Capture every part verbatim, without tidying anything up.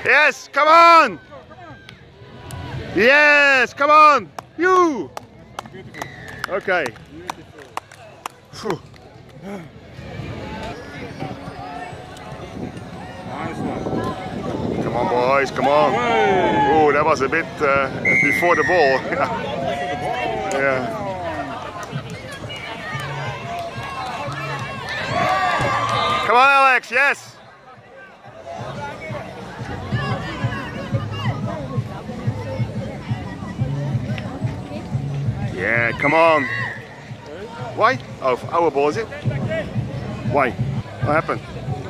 Yes, come on! Yes, come on! You! Okay. Phew. Nice one. Come on, boys, come on. Oh, that was a bit uh, before the ball. Yeah. Come on, Alex, yes! Yeah, come on. Why? Oh, our ball, is it? Why? What happened?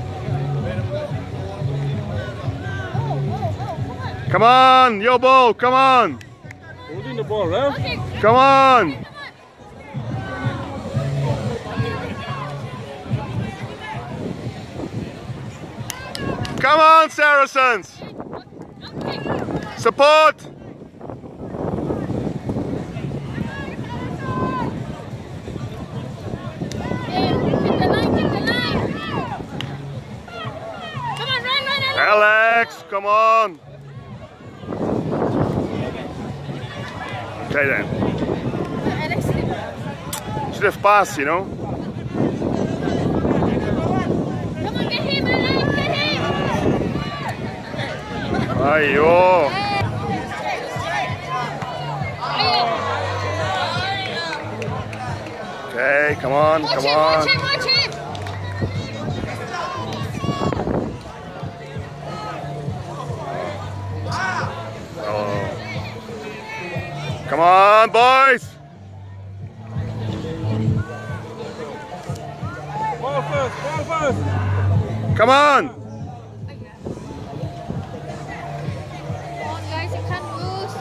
Come on, your ball, come on! Holding the ball, right? Come on! Come on, Saracens! Support! Alex, come on! Okay then. Should have passed, you know. Come on, get him, Alex, get him! Ayo. Okay, come on, Watch come him, on. watch him, watch him! Oh. Come on, boys! Ball first, ball first! Come on! Come on, guys, you can't lose.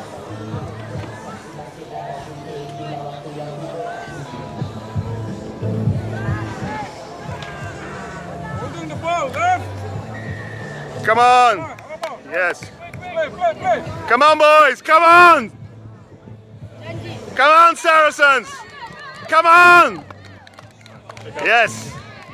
Holding the ball, left! Come on! Come on, come on. Yes. Play, play, play! Come on, boys! Come on! Come on, Saracens! Come on! Yes!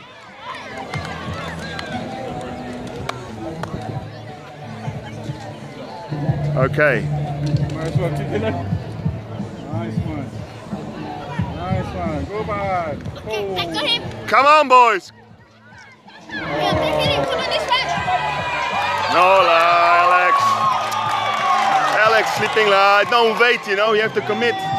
Okay. Nice one, keep it up. Nice one. Nice one, go back. Okay, I got him. Come on, boys! Yeah, take it in. Come on, this way. No, la, Alex. Alex, sleeping la. Don't wait, you know, you have to commit.